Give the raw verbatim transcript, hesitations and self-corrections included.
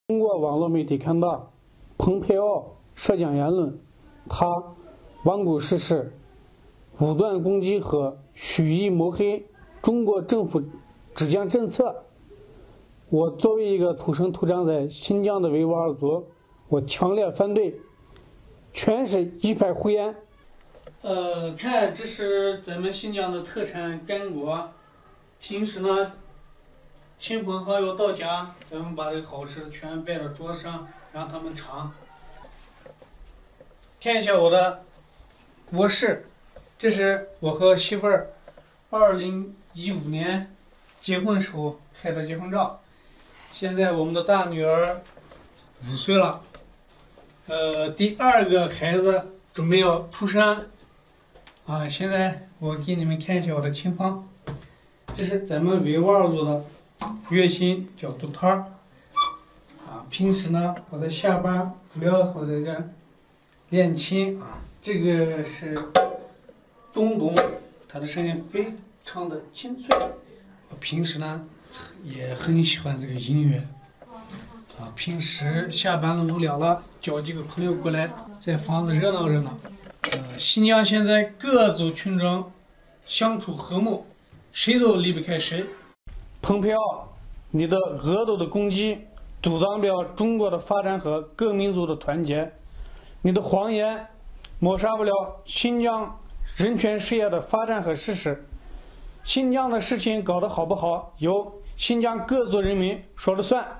通过网络媒体看到，蓬佩奥涉疆言论，他罔顾事实，武断攻击和蓄意抹黑中国政府治疆政策。我作为一个土生土长在新疆的维吾尔族，我强烈反对，全是一派胡言。 呃，看这是咱们新疆的特产干果，平时呢，亲朋好友到家，咱们把这个好吃的全摆到桌上，让他们尝。看一下我的国事，这是我和媳妇儿二零一五年结婚时候拍的结婚照。现在我们的大女儿五岁了，呃，第二个孩子准备要出生。啊，现在我给你们看一下我的情况。这是咱们维吾尔族的月薪叫杜摊儿。啊，平时呢，我在下班无聊的时候在这练琴啊。这个是中东，他的声音非常的清脆。我平时呢也很喜欢这个音乐。啊，平时下班了无聊了，叫几个朋友过来，在房子热闹热闹。呃，新疆现在各族群众相处和睦，谁都离不开谁。 蓬佩奥，你的恶毒的攻击阻挡不了中国的发展和各民族的团结，你的谎言抹杀不了新疆人权事业的发展和实施。新疆的事情搞得好不好，由新疆各族人民说了算。